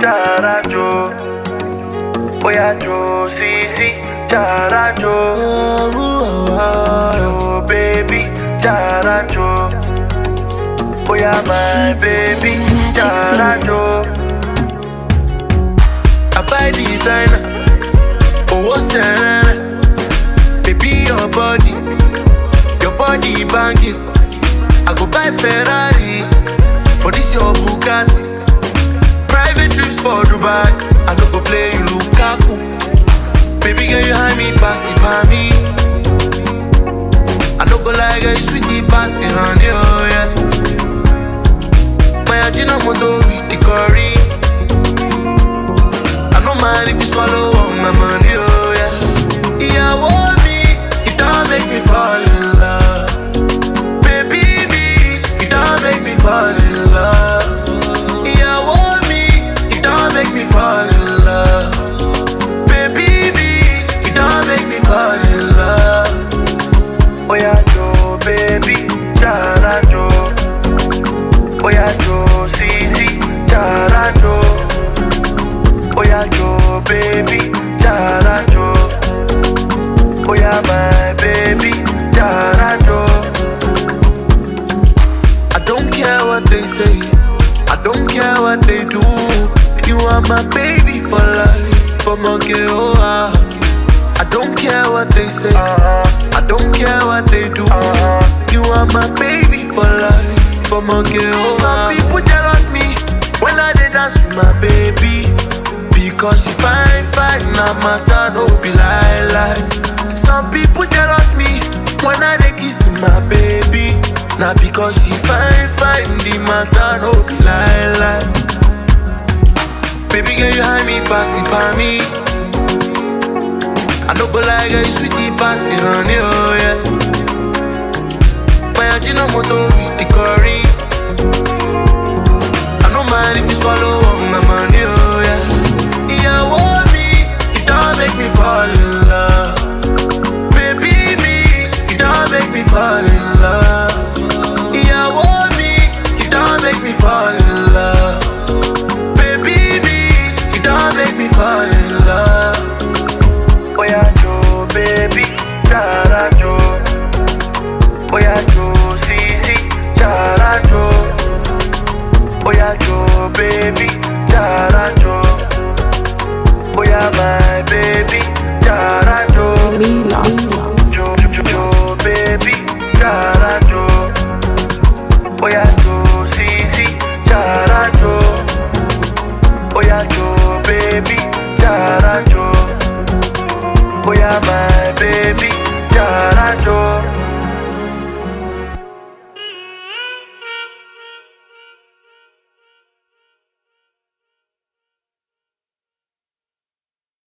Jara Jo. Oya Jo, Sisi, Jara Jo. Jo, baby, Jara Jo. Oya my baby, Jara Jo. I buy designer, oh what's that? Baby your body banging. I go buy Ferrari, for this your Bugatti. Private trips for Dubai, I no go play you Lukaku. Baby girl you hide me, pass it by me. I no go like a sweetie passing honey, oh yeah. My Ajinomoto with the curry. I no mind if you swallow all my money, oh yeah. Yeah, want me, it don't make me fall in love. Baby, it don't make me fall in love. Yeah, want me, it don't make me fall in love. Baby, it don't make me fall in love. Oh yeah, Jo, baby, Jara Jo. Oh yeah, Jo, Sisi, Jara Jo. Oh yeah, Jo, baby, Jara Jo. Oh yeah, my baby, Jara Jo. I don't care what they say, I don't care what they do. You are my baby for life, for my girl. I don't care what they say, I don't care what they do. You are my baby for life, for my girl. Some people jealous me when I did dance with my baby, because she fine, now matter no be lie. Some people jealous me when I dey kiss my baby, now because she fine, the matter no be lie. Baby girl you hide me, pass it by me. I no go like a sweetie passing honey, oh yeah. My Ajinomoto with the curry. I no mind if you swallow all my money, oh yeah. Yeah, want me, it don't make me fall in love. Baby, it don't make me fall in love. Yeah, want me, it don't make me fall in love. Baby, it don't make me fall in love. Oh yeah, Jo, baby, Jara Jo. Oh yeah, Jo, Sisi, Jara Jo. Oh yeah, Jo, baby, Jara Jo. Oh yeah, my baby, Jara Jo. Jo, baby, Jara Jo. Oh yeah, Jo, Sisi, Jara Jo. Oh yeah, Jo, baby, Jara Jo. Oh yeah, my baby.